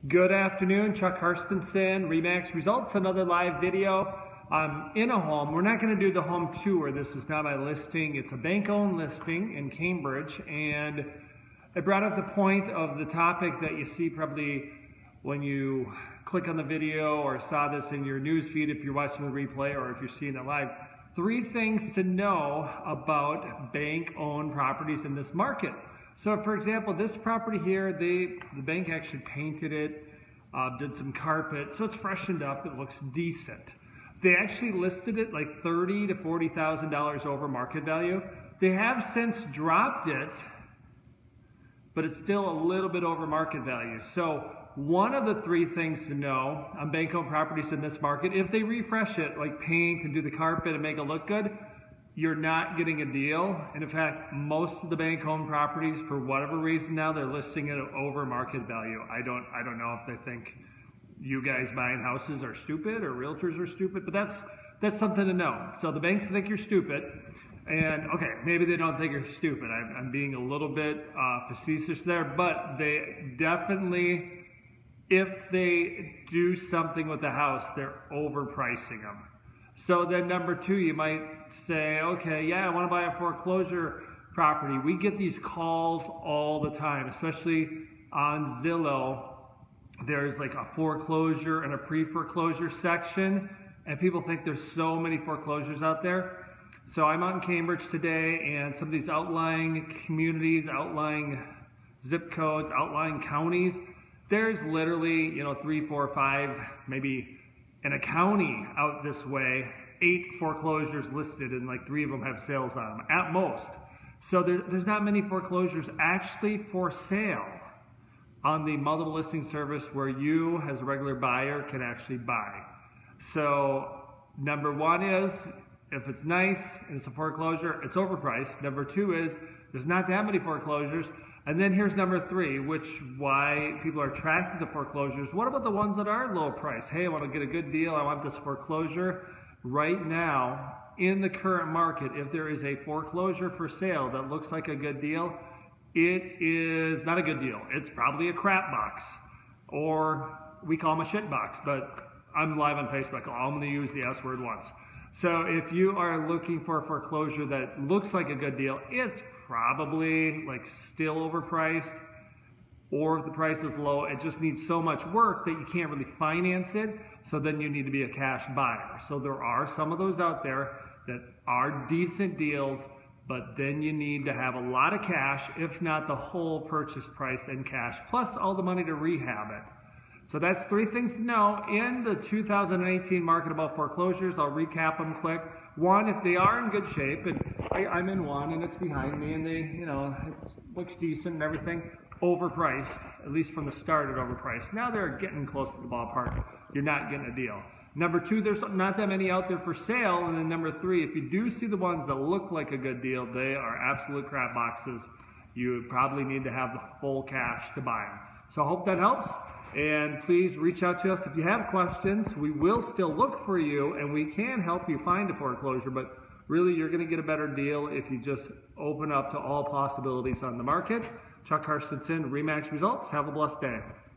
Good afternoon, Chuck Carstensen, Remax Results, another live video. I'm in a home. We're not going to do the home tour. This is not my listing. It's a bank-owned listing in Cambridge, and I brought up the point of the topic that you see probably when you click on the video or saw this in your news feed if you're watching the replay or if you're seeing it live. 3 things to know about bank-owned properties in this market. So for example, this property here, the bank actually painted it, did some carpet, so it's freshened up, it looks decent. They actually listed it like $30,000 to $40,000 over market value. They have since dropped it, but it's still a little bit over market value. So one of the 3 things to know on bank-owned properties in this market, if they refresh it, like paint and do the carpet and make it look good, you're not getting a deal. And in fact, most of the bank-owned properties, for whatever reason now, they're listing it over market value. I don't know if they think you guys buying houses are stupid or realtors are stupid, but that's something to know. So the banks think you're stupid, and okay, maybe they don't think you're stupid. I'm being a little bit facetious there, but they definitely, if they do something with the house, they're overpricing them. So then number 2, you might say, okay, yeah, I want to buy a foreclosure property. We get these calls all the time, especially on Zillow. There's like a foreclosure and a pre-foreclosure section, and people think there's so many foreclosures out there. So I'm out in Cambridge today, and some of these outlying communities, outlying zip codes, outlying counties, there's literally, 3, 4, 5, maybe in a county out this way, 8 foreclosures listed, and like 3 of them have sales on them at most. So there's not many foreclosures actually for sale on the multiple listing service where you as a regular buyer can actually buy. So number 1 is, if it's nice and it's a foreclosure, it's overpriced. Number 2 is, there's not that many foreclosures. And then here's number 3, why people are attracted to foreclosures. What about the ones that are low price? Hey, I want to get a good deal. I want this foreclosure. Right now, in the current market, if there is a foreclosure for sale that looks like a good deal, it is not a good deal. It's probably a crap box, or we call them a shit box, but I'm live on Facebook. I'm going to use the S word once. So if you are looking for a foreclosure that looks like a good deal, it's probably like still overpriced, or if the price is low, it just needs so much work that you can't really finance it, so then you need to be a cash buyer. So there are some of those out there that are decent deals, but then you need to have a lot of cash, if not the whole purchase price in cash, plus all the money to rehab it. So that's 3 things to know in the 2018 market about foreclosures. I'll recap them quick. 1, if they are in good shape, and I'm in one and it's behind me and they, it looks decent and everything, overpriced, at least from the start it overpriced. Now they're getting close to the ballpark. You're not getting a deal. Number 2, there's not that many out there for sale. And then number 3, if you do see the ones that look like a good deal, they are absolute crap boxes. You probably need to have the full cash to buy them. So I hope that helps. And please reach out to us if you have questions. We will still look for you, and we can help you find a foreclosure, but really you're going to get a better deal if you just open up to all possibilities on the market. Chuck Carstensen, Remax Results. Have a blessed day.